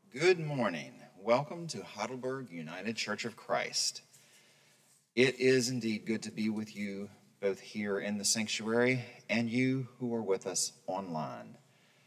Good morning. Welcome to Heidelberg United Church of Christ. It is indeed good to be with you both here in the sanctuary and you who are with us online.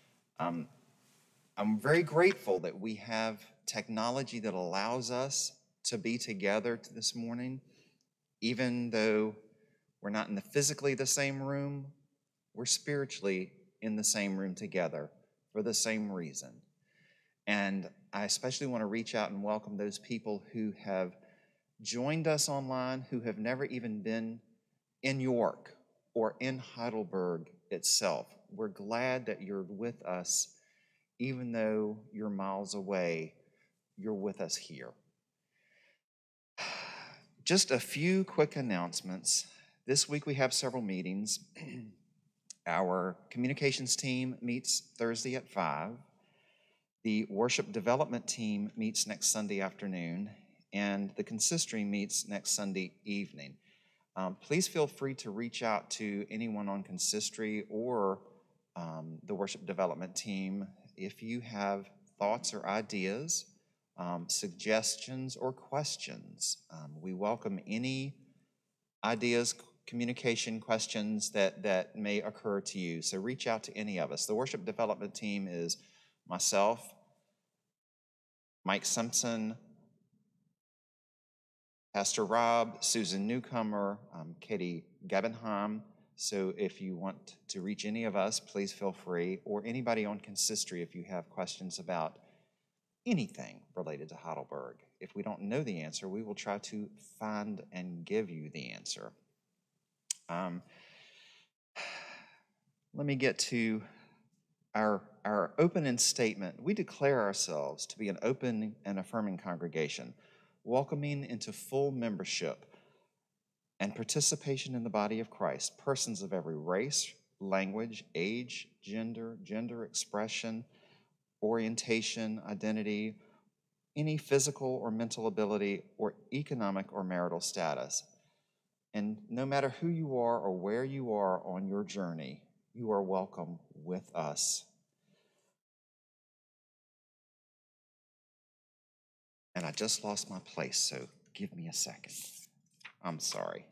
I'm very grateful that we have technology that allows us to be together this morning, even though we're not in physically the same room, we're spiritually in the same room together for the same reason. And I especially want to reach out and welcome those people who have joined us online who have never even been in York or in Heidelberg itself. We're glad that you're with us, even though you're miles away, you're with us here. Just a few quick announcements. This week we have several meetings. Our communications team meets Thursday at 5. The worship development team meets next Sunday afternoon, and the consistory meets next Sunday evening. Please feel free to reach out to anyone on consistory or the worship development team if you have thoughts or ideas, suggestions, or questions. We welcome any ideas, communication questions that may occur to you. So reach out to any of us. The worship development team is myself, Mike Simpson, Pastor Rob, Susan Newcomer, Katie Gabenheim. So if you want to reach any of us, please feel free, or anybody on consistory if you have questions about anything related to Heidelberg. If we don't know the answer, we will try to find and give you the answer. Let me get to our opening statement. We declare ourselves to be an open and affirming congregation, welcoming into full membership and participation in the body of Christ, persons of every race, language, age, gender expression, orientation, identity, any physical or mental ability, or economic or marital status. And no matter who you are or where you are on your journey, you are welcome with us. And I just lost my place, so give me a second. I'm sorry.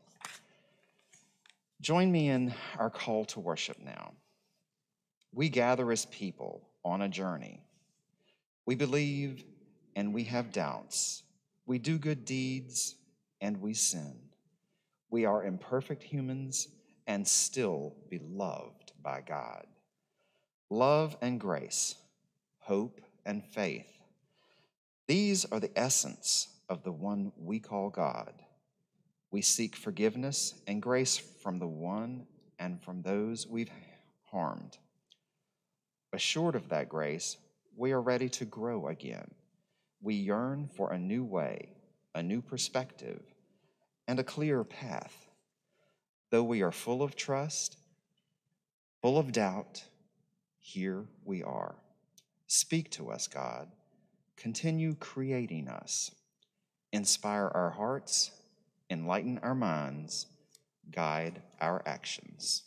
Join me in our call to worship now. We gather as people on a journey. We believe and we have doubts. We do good deeds and we sin. We are imperfect humans and still beloved by God. Love and grace, hope and faith. These are the essence of the one we call God. We seek forgiveness and grace from the one and from those we've harmed. Assured of that grace, we are ready to grow again. We yearn for a new way, a new perspective, and a clearer path. Though we are full of trust, full of doubt, here we are. Speak to us, God. Continue creating us. Inspire our hearts, enlighten our minds, guide our actions.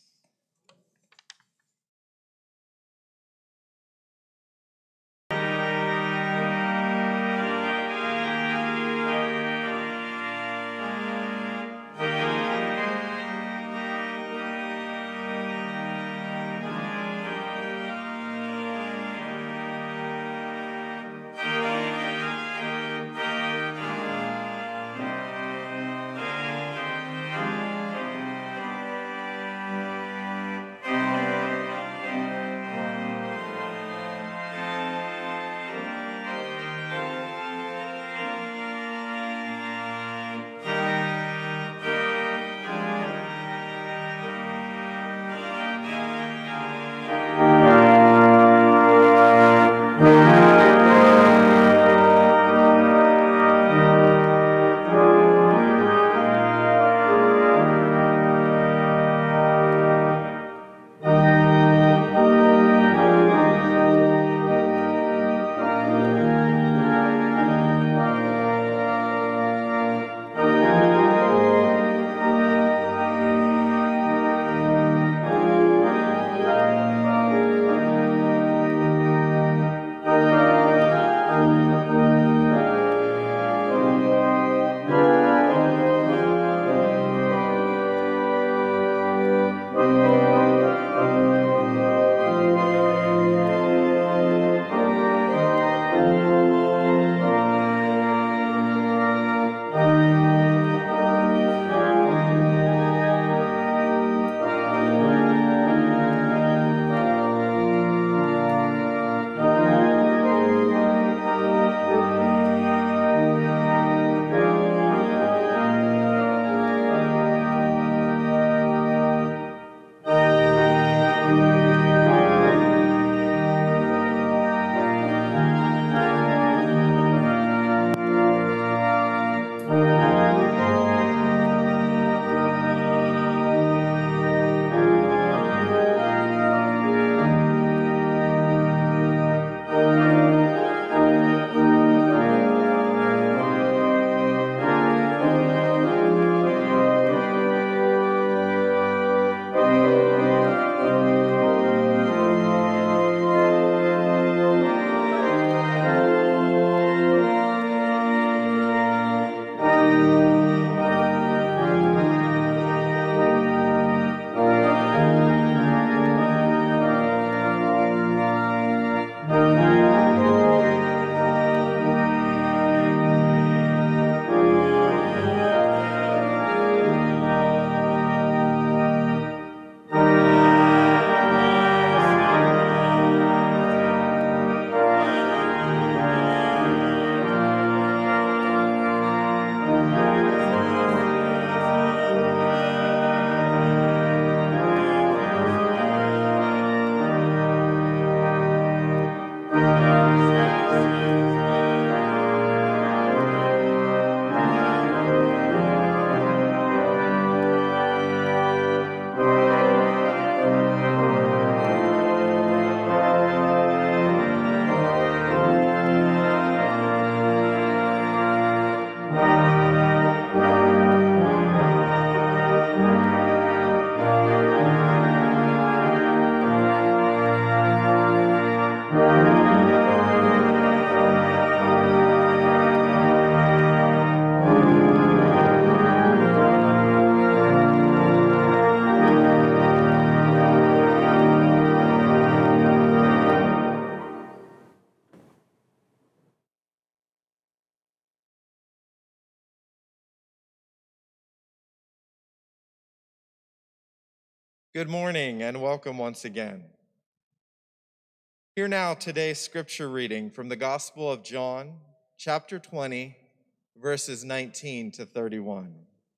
Good morning and welcome once again. Hear now today's scripture reading from the Gospel of John, chapter 20, verses 19 to 31.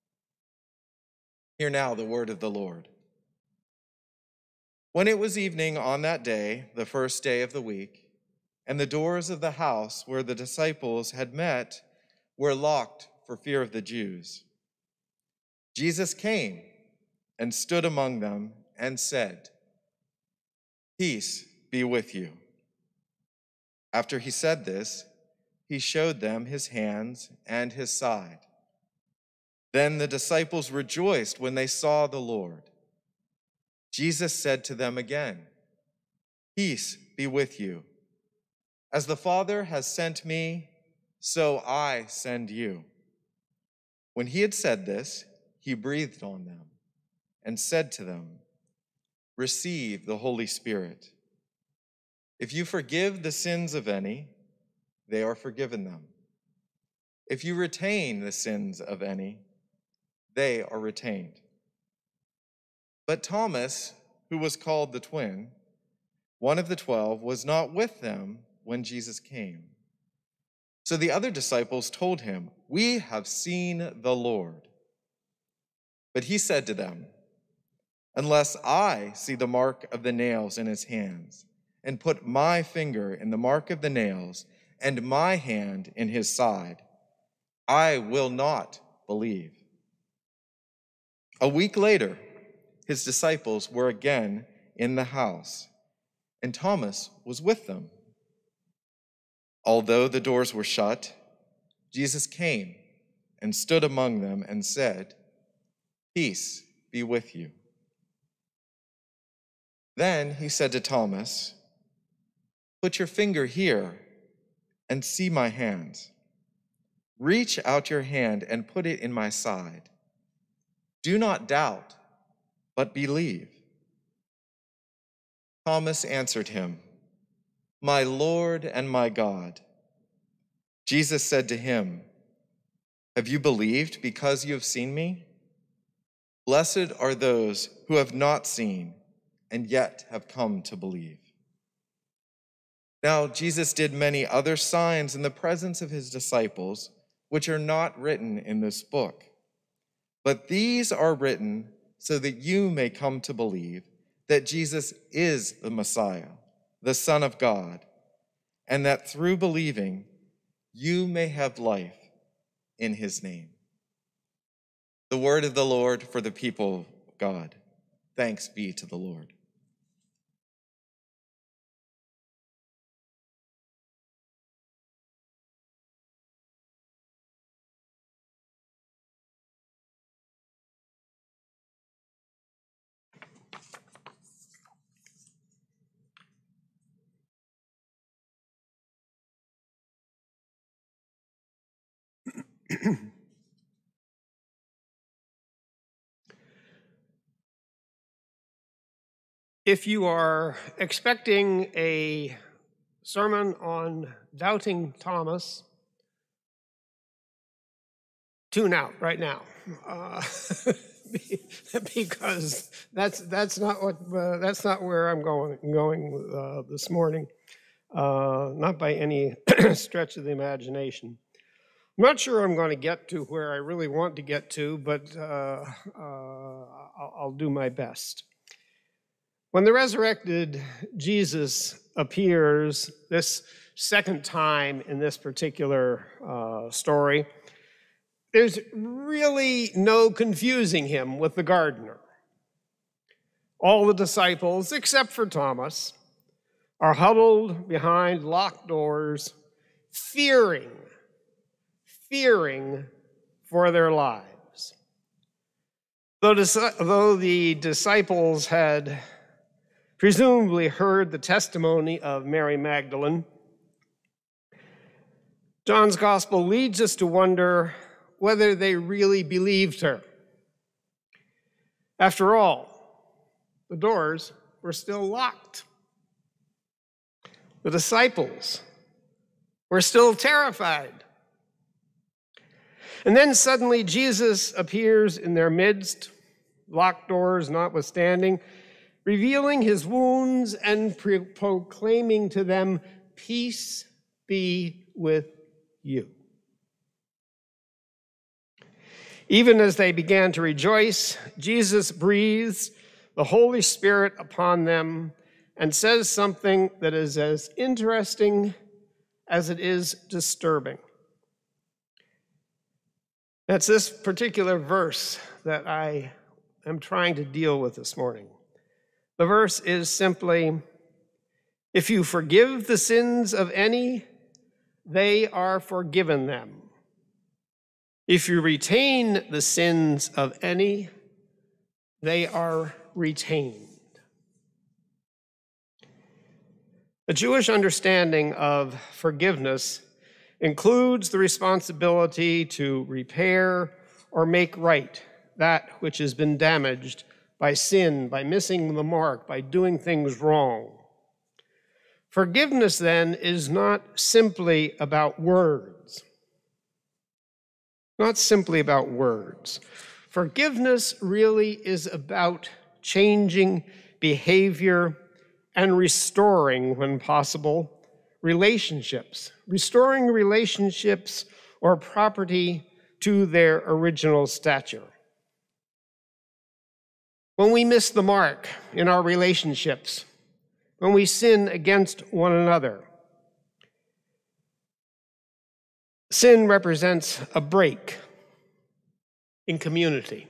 Hear now the word of the Lord. When it was evening on that day, the first day of the week, and the doors of the house where the disciples had met were locked for fear of the Jews, Jesus came and stood among them and said, "Peace be with you." After he said this, he showed them his hands and his side. Then the disciples rejoiced when they saw the Lord. Jesus said to them again, "Peace be with you. As the Father has sent me, so I send you." When he had said this, he breathed on them and said to them, "Receive the Holy Spirit. If you forgive the sins of any, they are forgiven them. If you retain the sins of any, they are retained." But Thomas, who was called the twin, one of the 12, was not with them when Jesus came. So the other disciples told him, "We have seen the Lord." But he said to them, "Unless I see the mark of the nails in his hands, and put my finger in the mark of the nails, and my hand in his side, I will not believe." A week later, his disciples were again in the house, and Thomas was with them. Although the doors were shut, Jesus came and stood among them and said, "Peace be with you." Then he said to Thomas, "Put your finger here and see my hands. Reach out your hand and put it in my side. Do not doubt, but believe." Thomas answered him, "My Lord and my God." Jesus said to him, "Have you believed because you have seen me? Blessed are those who have not seen and yet have come to believe." Now Jesus did many other signs in the presence of his disciples, which are not written in this book. But these are written so that you may come to believe that Jesus is the Messiah, the Son of God, and that through believing you may have life in his name. The word of the Lord for the people of God. Thanks be to the Lord. If you are expecting a sermon on doubting Thomas, tune out right now, because that's not where I'm going this morning, not by any stretch of the imagination. I'm not sure I'm going to get to where I really want to get to, but I'll do my best. When the resurrected Jesus appears this second time in this particular story, there's really no confusing him with the gardener. All the disciples, except for Thomas, are huddled behind locked doors, fearing for their lives. Though the disciples had presumably heard the testimony of Mary Magdalene, John's gospel leads us to wonder whether they really believed her. After all, the doors were still locked. The disciples were still terrified. And then suddenly Jesus appears in their midst locked doors notwithstanding, revealing his wounds and proclaiming to them, "Peace be with you." Even as they began to rejoice, Jesus breathes the Holy Spirit upon them and says something that is as interesting as it is disturbing. That's this particular verse that I am trying to deal with this morning. The verse is simply, "If you forgive the sins of any, they are forgiven them. If you retain the sins of any, they are retained." The Jewish understanding of forgiveness includes the responsibility to repair or make right that which has been damaged by sin, by missing the mark, by doing things wrong. Forgiveness, then, is not simply about words. Not simply about words. Forgiveness really is about changing behavior and restoring, when possible, relationships. Restoring relationships or property to their original stature. When we miss the mark in our relationships, when we sin against one another, sin represents a break in community.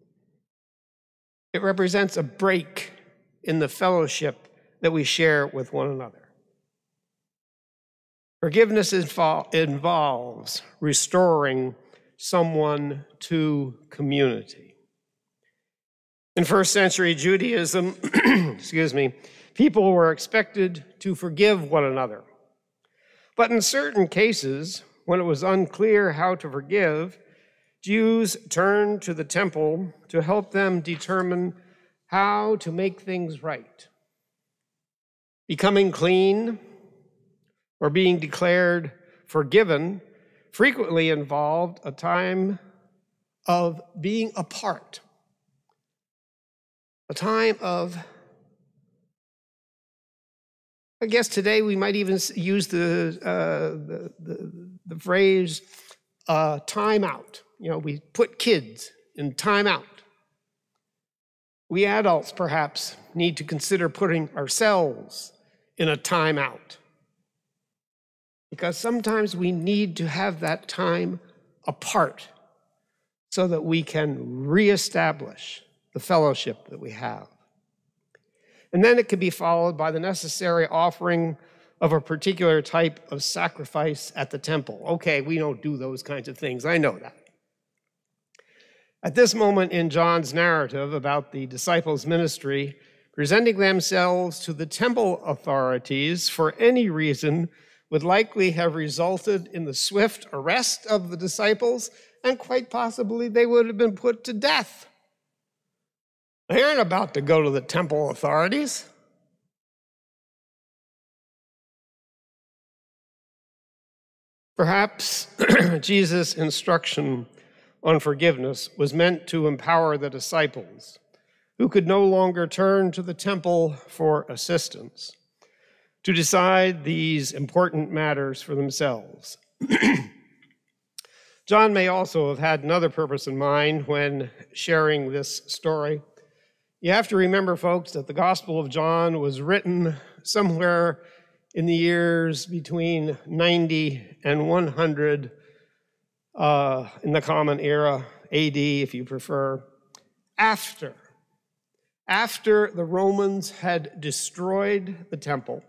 It represents a break in the fellowship that we share with one another. Forgiveness involves restoring someone to community. In first century Judaism, people were expected to forgive one another. But in certain cases, when it was unclear how to forgive, Jews turned to the temple to help them determine how to make things right. Becoming clean or being declared forgiven frequently involved a time of being apart, a time of, I guess today we might even use the phrase time out. You know, we put kids in time out. We adults perhaps need to consider putting ourselves in a time out, because sometimes we need to have that time apart so that we can reestablish the fellowship that we have. And then it can be followed by the necessary offering of a particular type of sacrifice at the temple. Okay, we don't do those kinds of things, I know that. At this moment in John's narrative about the disciples' ministry, presenting themselves to the temple authorities for any reason would likely have resulted in the swift arrest of the disciples, and quite possibly they would have been put to death. They aren't about to go to the temple authorities. Perhaps Jesus' instruction on forgiveness was meant to empower the disciples, who could no longer turn to the temple for assistance, to decide these important matters for themselves. John may also have had another purpose in mind when sharing this story. You have to remember, folks, that the Gospel of John was written somewhere in the years between 90 and 100 in the Common Era, AD, if you prefer, after the Romans had destroyed the temple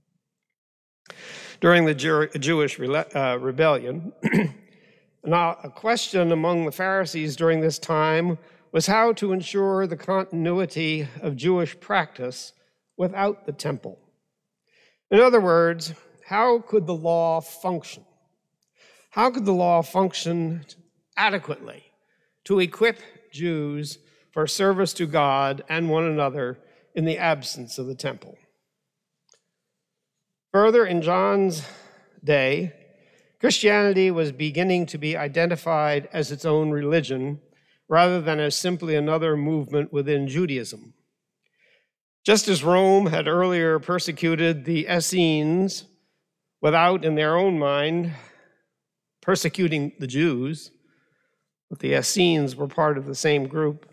during the Jewish rebellion. Now, a question among the Pharisees during this time was how to ensure the continuity of Jewish practice without the temple. In other words, how could the law function? How could the law function adequately to equip Jews for service to God and one another in the absence of the temple? Further, in John's day, Christianity was beginning to be identified as its own religion, rather than as simply another movement within Judaism. Just as Rome had earlier persecuted the Essenes without, in their own mind, persecuting the Jews, but the Essenes were part of the same group.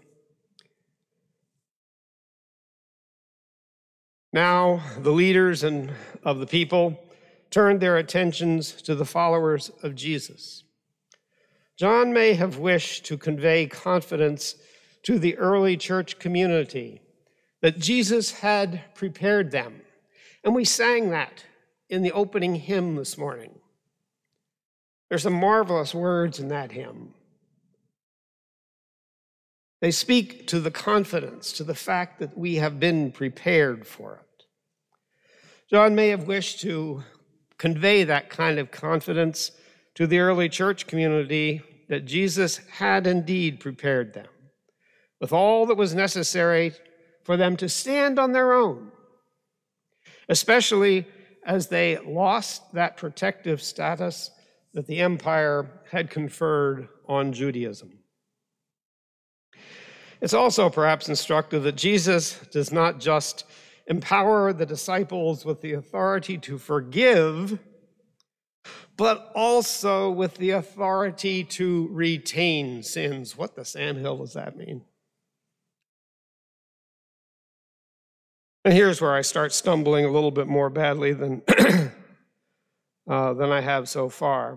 Now, the leaders of the people turned their attentions to the followers of Jesus. John may have wished to convey confidence to the early church community that Jesus had prepared them. And we sang that in the opening hymn this morning. There's some marvelous words in that hymn. They speak to the confidence, to the fact that we have been prepared for it. John may have wished to convey that kind of confidence to the early church community that Jesus had indeed prepared them with all that was necessary for them to stand on their own, especially as they lost that protective status that the empire had conferred on Judaism. It's also perhaps instructive that Jesus does not just empower the disciples with the authority to forgive, but also with the authority to retain sins. What the sandhill does that mean? And here's where I start stumbling a little bit more badly than I have so far.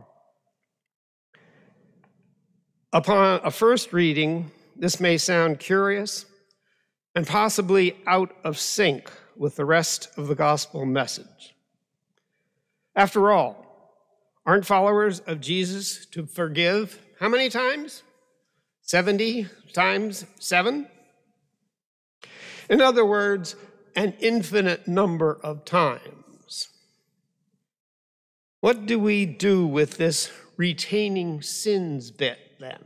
Upon a first reading, this may sound curious and possibly out of sync with the rest of the gospel message. After all, aren't followers of Jesus to forgive how many times? 70 times 7? In other words, an infinite number of times. What do we do with this retaining sins bit then?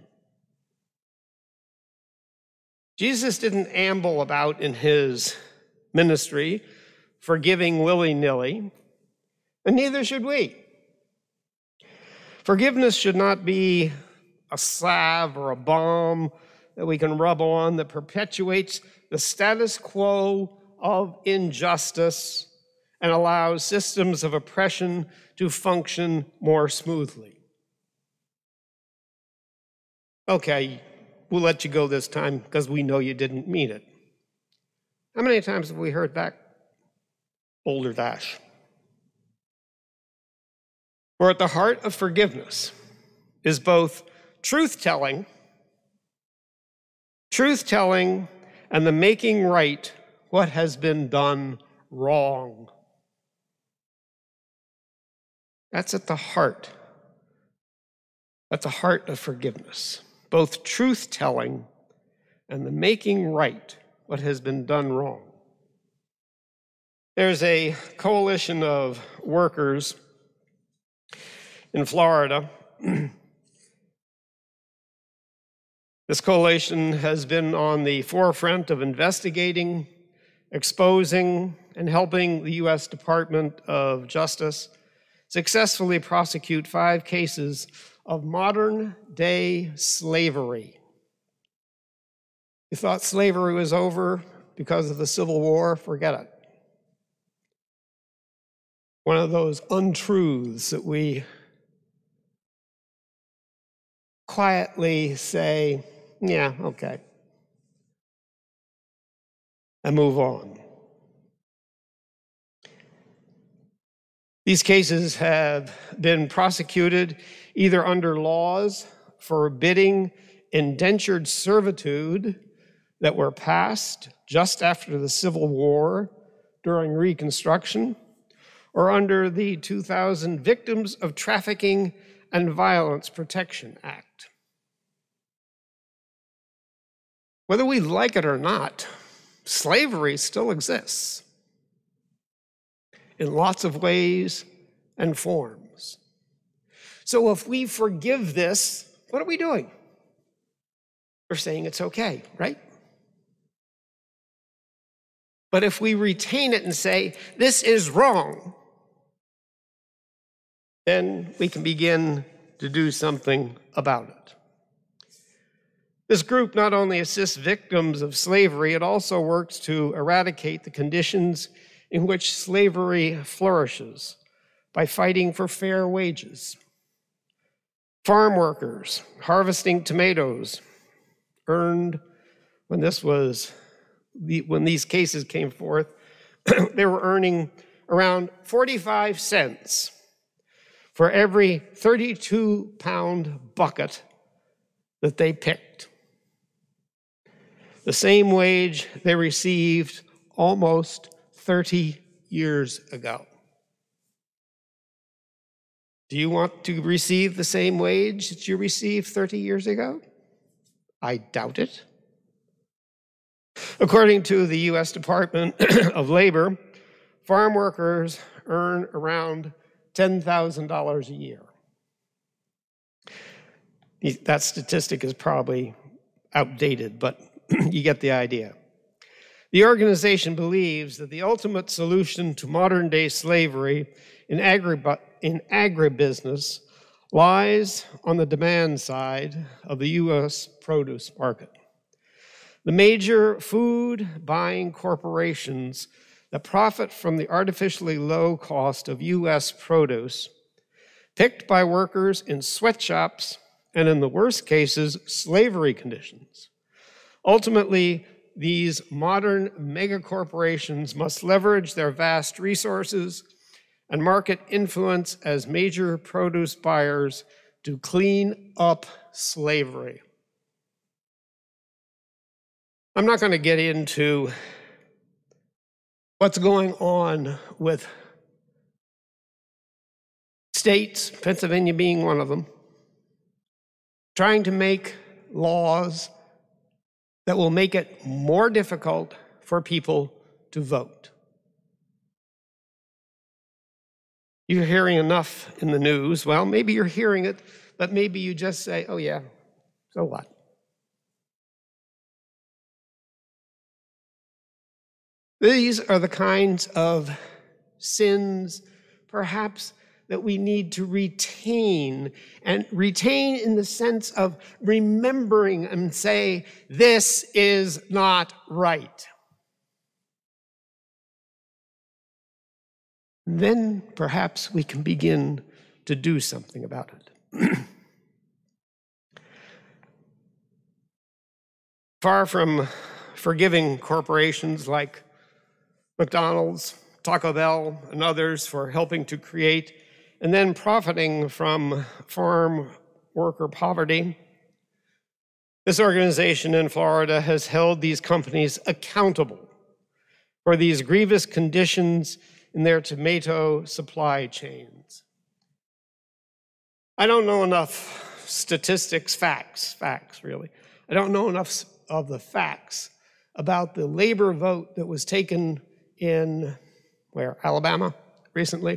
Jesus didn't amble about in his ministry forgiving willy-nilly, and neither should we. Forgiveness should not be a salve or a balm that we can rub on that perpetuates the status quo of injustice and allows systems of oppression to function more smoothly. Okay, we'll let you go this time because we know you didn't mean it. How many times have we heard that? Boulder Dash. For at the heart of forgiveness is both truth-telling and the making right what has been done wrong. That's at the heart of forgiveness. Both truth-telling and the making right what has been done wrong. There's a coalition of workers in Florida. This coalition has been on the forefront of investigating, exposing, and helping the U.S. Department of Justice successfully prosecute 5 cases of modern-day slavery. You thought slavery was over because of the Civil War? Forget it. One of those untruths that we quietly say, yeah, okay, and move on. These cases have been prosecuted either under laws forbidding indentured servitude that were passed just after the Civil War during Reconstruction, or under the 2000 Victims of Trafficking and Violence Protection Act. Whether we like it or not, slavery still exists in lots of ways and forms. So if we forgive this, what are we doing? We're saying it's okay, right? But if we retain it and say, this is wrong, then we can begin to do something about it. This group not only assists victims of slavery, it also works to eradicate the conditions in which slavery flourishes by fighting for fair wages. Farm workers harvesting tomatoes earned, when these cases came forth, they were earning around 45 cents for every 32-pound bucket that they picked. The same wage they received almost 30 years ago. Do you want to receive the same wage that you received 30 years ago? I doubt it. According to the U.S. Department of Labor, farm workers earn around $10,000 a year. That statistic is probably outdated, but you get the idea. The organization believes that the ultimate solution to modern-day slavery in agribusiness lies on the demand side of the U.S. produce market. The major food buying corporations that profit from the artificially low cost of U.S. produce, picked by workers in sweatshops and, in the worst cases, slavery conditions. Ultimately, these modern megacorporations must leverage their vast resources and market influence as major produce buyers to clean up slavery. I'm not going to get into what's going on with states, Pennsylvania being one of them, trying to make laws that will make it more difficult for people to vote. You're hearing enough in the news. Well, maybe you're hearing it, but maybe you just say, oh yeah, so what? These are the kinds of sins, perhaps, that we need to retain, and retain in the sense of remembering and say, this is not right. Then perhaps we can begin to do something about it. Far from forgiving corporations like McDonald's, Taco Bell, and others for helping to create and then profiting from farm worker poverty, this organization in Florida has held these companies accountable for these grievous conditions in their tomato supply chains. I don't know enough statistics, facts really. I don't know enough of the facts about the labor vote that was taken in, Alabama recently,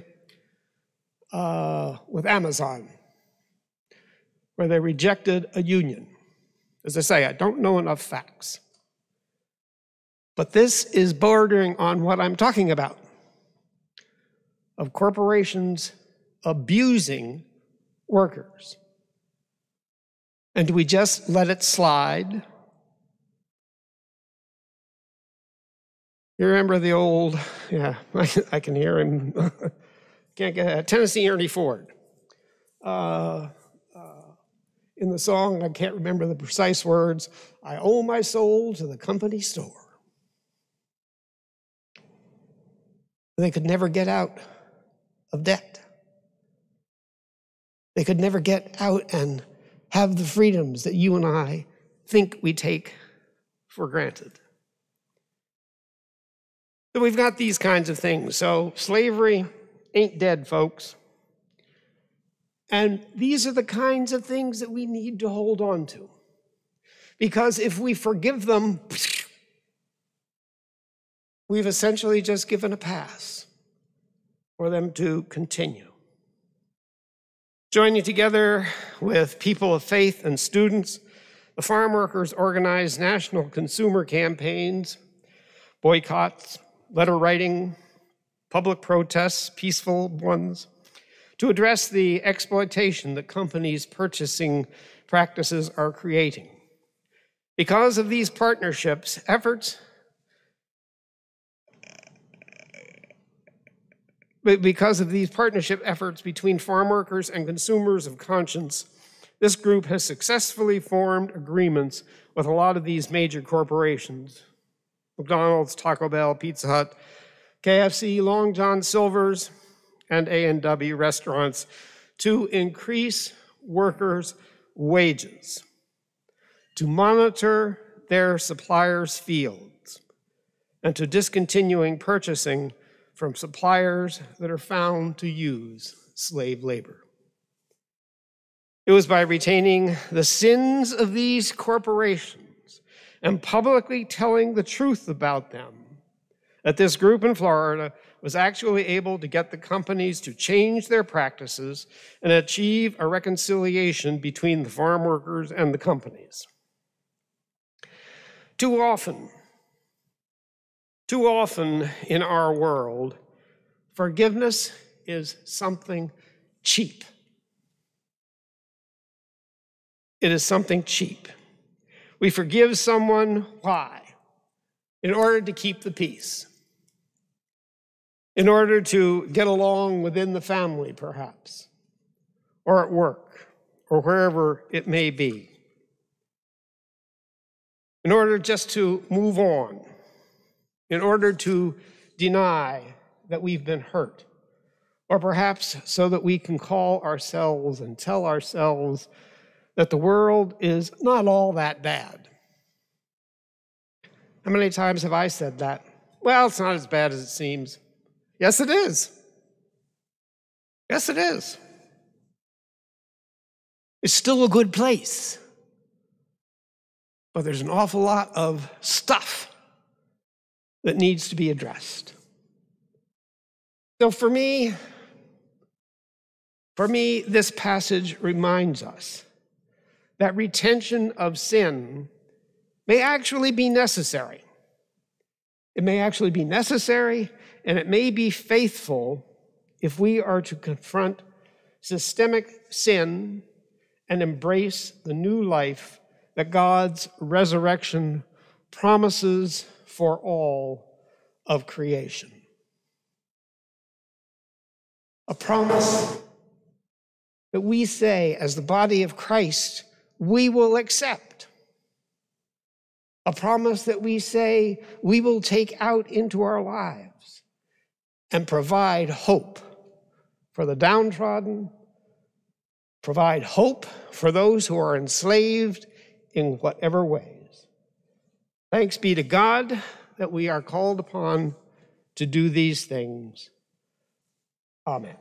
with Amazon, where they rejected a union. As I say, I don't know enough facts. But this is bordering on what I'm talking about, of corporations abusing workers. And do we just let it slide? You remember the old, I can hear him, can't get Tennessee Ernie Ford. In the song, I can't remember the precise words, I owe my soul to the company store. They could never get out of debt. They could never get out and have the freedoms that you and I think we take for granted. So we've got these kinds of things. So slavery ain't dead, folks. And these are the kinds of things that we need to hold on to. Because if we forgive them, we've essentially just given a pass for them to continue. Joining together with people of faith and students, the farm workers organized national consumer campaigns, boycotts, letter writing, public protests, peaceful ones, to address the exploitation that companies' purchasing practices are creating. Because of these partnerships, efforts between farm workers and consumers of conscience, this group has successfully formed agreements with a lot of these major corporations: McDonald's, Taco Bell, Pizza Hut, KFC, Long John Silver's, and A&W restaurants, to increase workers' wages, to monitor their suppliers' fields, and to discontinuing purchasing from suppliers that are found to use slave labor. It was by retaining the sins of these corporations and publicly telling the truth about them that this group in Florida was actually able to get the companies to change their practices and achieve a reconciliation between the farm workers and the companies. Too often in our world, forgiveness is something cheap. It is something cheap. We forgive someone, why? In order to keep the peace. In order to get along within the family, perhaps, or at work, or wherever it may be. In order just to move on. In order to deny that we've been hurt. Or perhaps so that we can call ourselves and tell ourselves that the world is not all that bad. How many times have I said that? Well, it's not as bad as it seems. Yes, it is. Yes, it is. It's still a good place. But there's an awful lot of stuff that needs to be addressed. So for me, this passage reminds us that retention of sin may actually be necessary. It may actually be necessary, and it may be faithful if we are to confront systemic sin and embrace the new life that God's resurrection promises for all of creation. A promise that we say, as the body of Christ, we will accept. A promise that we say we will take out into our lives and provide hope for the downtrodden, provide hope for those who are enslaved in whatever ways. Thanks be to God that we are called upon to do these things. Amen.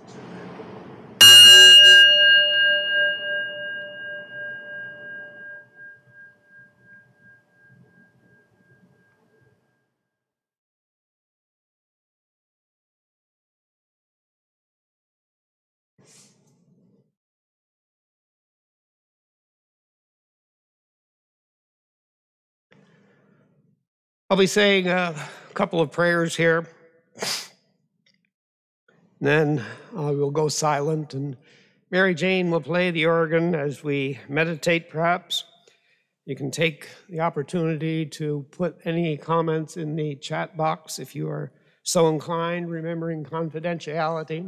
I'll be saying a couple of prayers here. Then we'll go silent, and Mary Jane will play the organ as we meditate, perhaps. You can take the opportunity to put any comments in the chat box if you are so inclined, remembering confidentiality.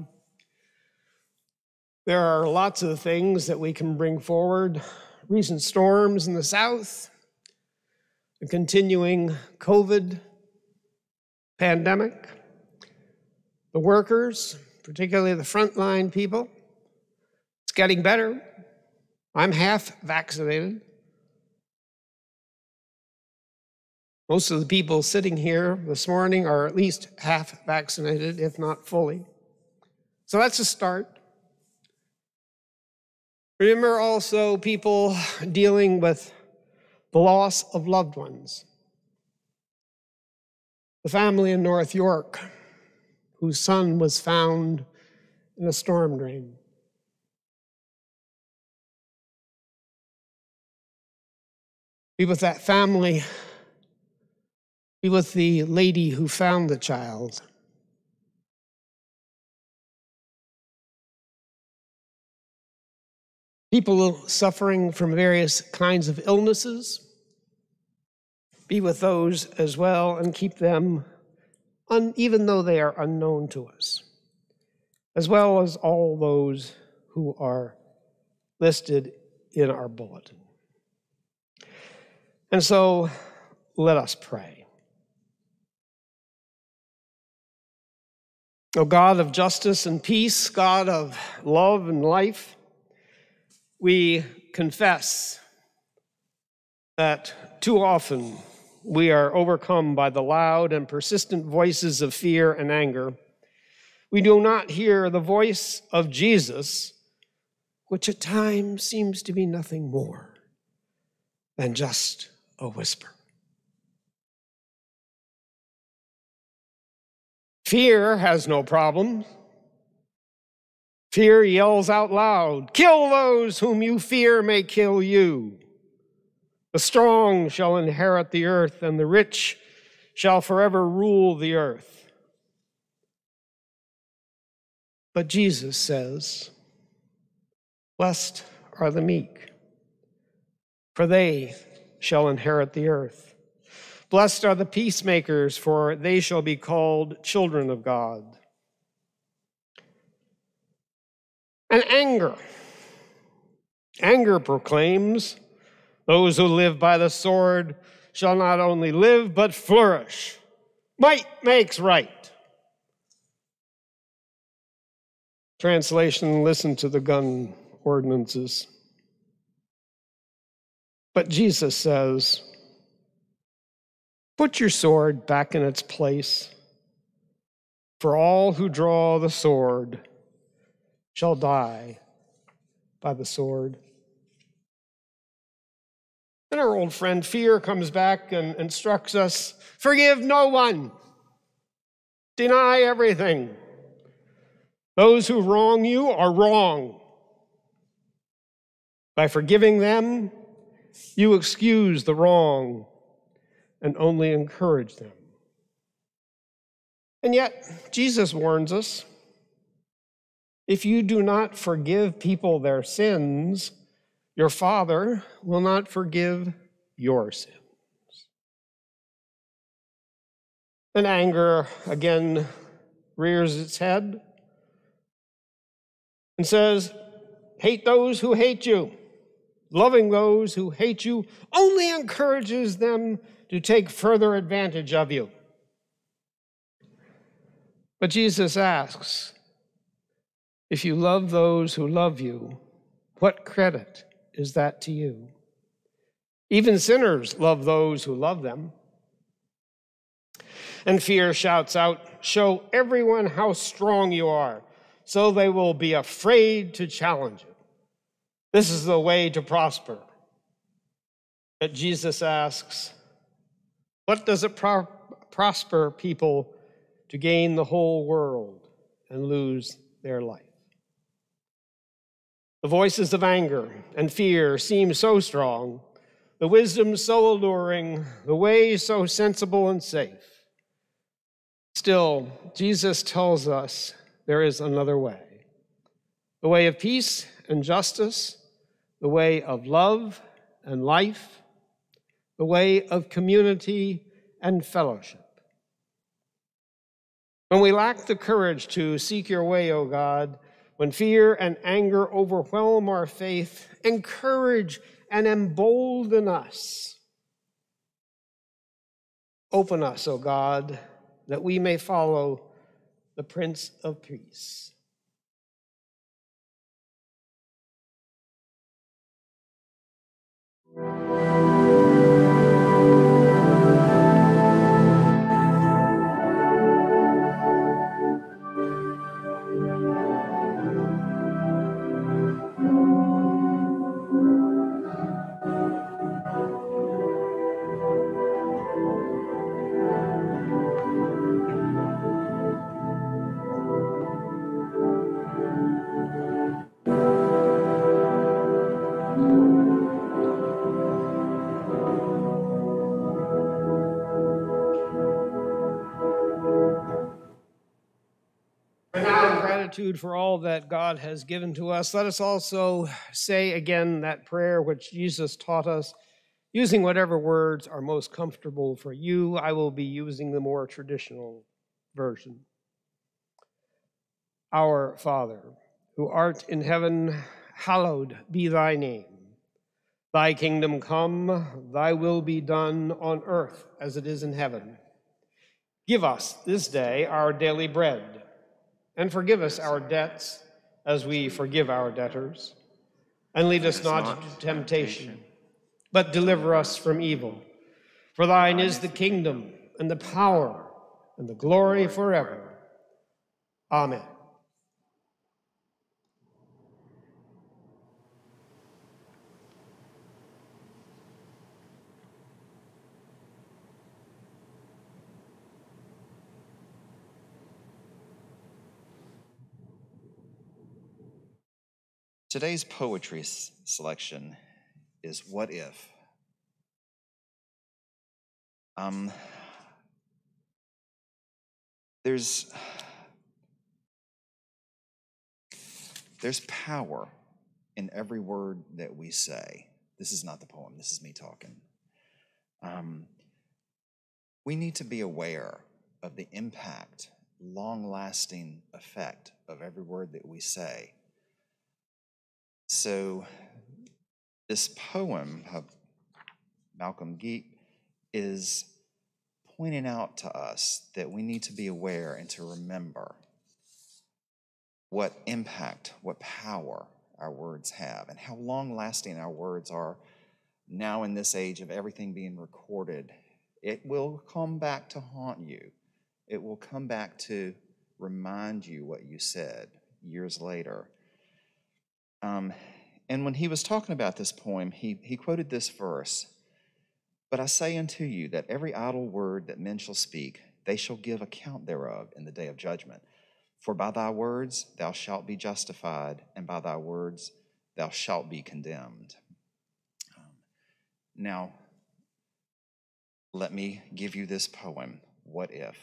There are lots of things that we can bring forward. Recent storms in the south, the continuing COVID pandemic, the workers, particularly the frontline people. It's getting better. I'm half vaccinated. Most of the people sitting here this morning are at least half vaccinated, if not fully. So that's a start. Remember also people dealing with the loss of loved ones. The family in North York, whose son was found in a storm drain. Be with that family. Be with the lady who found the child. People suffering from various kinds of illnesses, Be with those as well and keep them, even though they are unknown to us, as well as all those who are listed in our bulletin. And so let us pray. O God of justice and peace, God of love and life, we confess that too often we are overcome by the loud and persistent voices of fear and anger. We do not hear the voice of Jesus, which at times seems to be nothing more than just a whisper. Fear has no problem. Fear yells out loud, "Kill those whom you fear may kill you. The strong shall inherit the earth, and the rich shall forever rule the earth." But Jesus says, "Blessed are the meek, for they shall inherit the earth. Blessed are the peacemakers, for they shall be called children of God." And anger proclaims, "Those who live by the sword shall not only live, but flourish. Might makes right." Translation, listen to the gun ordinances. But Jesus says, "Put your sword back in its place, for all who draw the sword shall die by the sword." And our old friend fear comes back and instructs us, "Forgive no one. Deny everything. Those who wrong you are wrong. By forgiving them, you excuse the wrong and only encourage them." And yet, Jesus warns us, if you do not forgive people their sins, your Father will not forgive your sins. And anger again rears its head and says, "Hate those who hate you. Loving those who hate you only encourages them to take further advantage of you." But Jesus asks, if you love those who love you, what credit is that to you? Even sinners love those who love them. And fear shouts out, "Show everyone how strong you are, so they will be afraid to challenge you. This is the way to prosper." But Jesus asks, what does it prosper people to gain the whole world and lose their life? The voices of anger and fear seem so strong, the wisdom so alluring, the way so sensible and safe. Still, Jesus tells us there is another way, the way of peace and justice, the way of love and life, the way of community and fellowship. When we lack the courage to seek your way, O God, when fear and anger overwhelm our faith, encourage and embolden us. Open us, O God, that we may follow the Prince of Peace. Gratitude for all that God has given to us, let us also say again that prayer which Jesus taught us. Using whatever words are most comfortable for you, I will be using the more traditional version. Our Father, who art in heaven, hallowed be thy name. Thy kingdom come, thy will be done on earth as it is in heaven. Give us this day our daily bread, and forgive us our debts as we forgive our debtors. And lead us not into temptation, but deliver us from evil. For thine is the kingdom, and the power, and the glory forever. Amen. Today's poetry selection is What If? There's power in every word that we say. This is not the poem, this is me talking. We need to be aware of the impact, long-lasting effect of every word that we say. So this poem of Malcolm Geek is pointing out to us that we need to be aware and to remember what impact, what power our words have, and how long-lasting our words are now in this age of everything being recorded. It will come back to haunt you. It will come back to remind you what you said years later. And when he was talking about this poem, he quoted this verse, "But I say unto you that every idle word that men shall speak, they shall give account thereof in the day of judgment. For by thy words thou shalt be justified, and by thy words thou shalt be condemned." Now, let me give you this poem, What If?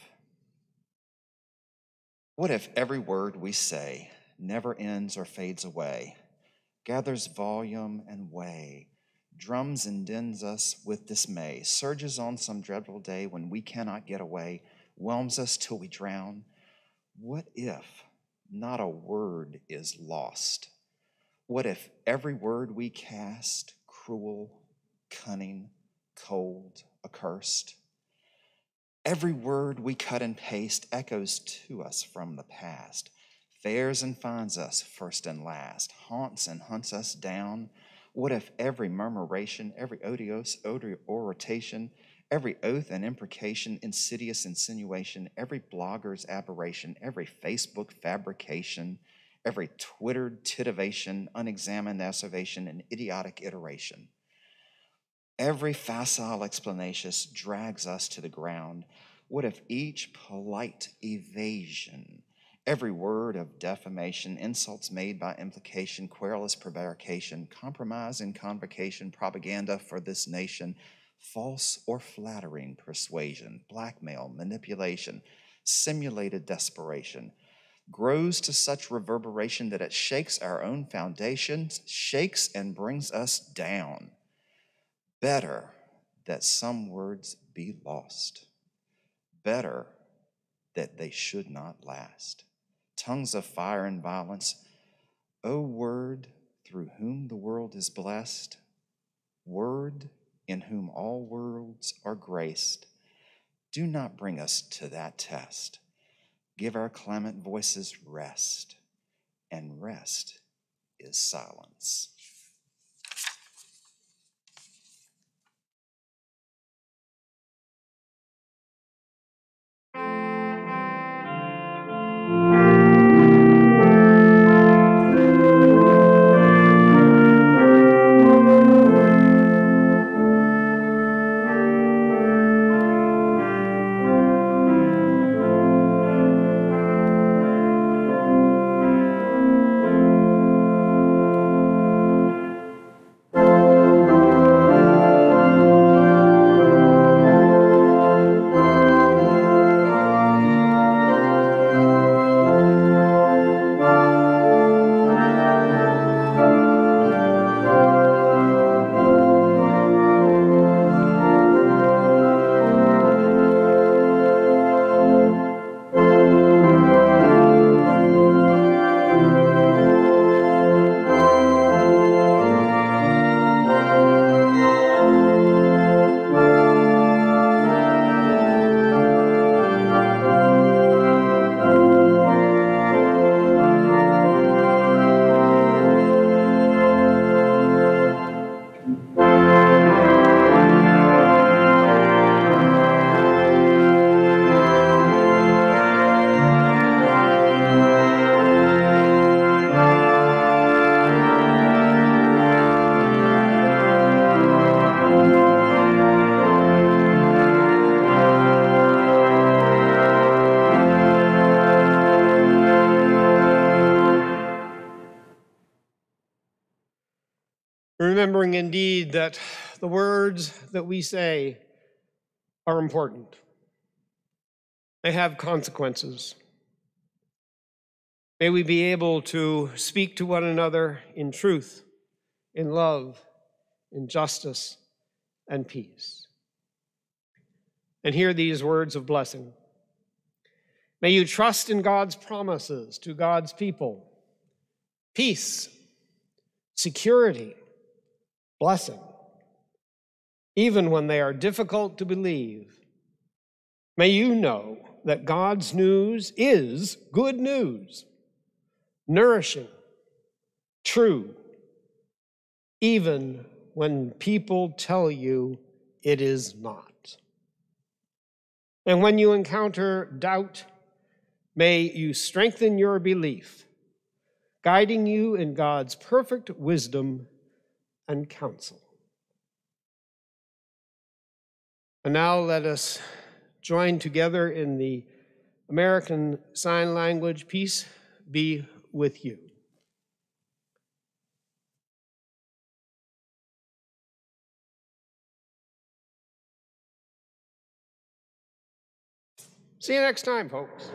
What if every word we say never ends or fades away, gathers volume and way, drums and dens us with dismay, surges on some dreadful day when we cannot get away, whelms us till we drown? What if not a word is lost? What if every word we cast, cruel, cunning, cold, accursed? Every word we cut and paste echoes to us from the past, fares and finds us first and last, haunts and hunts us down. What if every murmuration, every odious oration, every oath and imprecation, insidious insinuation, every blogger's aberration, every Facebook fabrication, every Twittered titivation, unexamined asseveration, and idiotic iteration, every facile explanation drags us to the ground? What if each polite evasion, every word of defamation, insults made by implication, querulous prevarication, compromise and convocation, propaganda for this nation, false or flattering persuasion, blackmail, manipulation, simulated desperation, grows to such reverberation that it shakes our own foundations, shakes and brings us down? Better that some words be lost. Better that they should not last. Tongues of fire and violence, O word through whom the world is blessed, word in whom all worlds are graced, do not bring us to that test. Give our clamant voices rest, and rest is silence. remembering indeed that the words that we say are important. They have consequences. May we be able to speak to one another in truth, in love, in justice, and peace. And hear these words of blessing. May you trust in God's promises to God's people. Peace, security, blessing, even when they are difficult to believe. May you know that God's news is good news, nourishing, true, even when people tell you it is not. And when you encounter doubt, may you strengthen your belief, guiding you in God's perfect wisdom and counsel. And now let us join together in the American Sign Language. Peace be with you. See you next time, folks.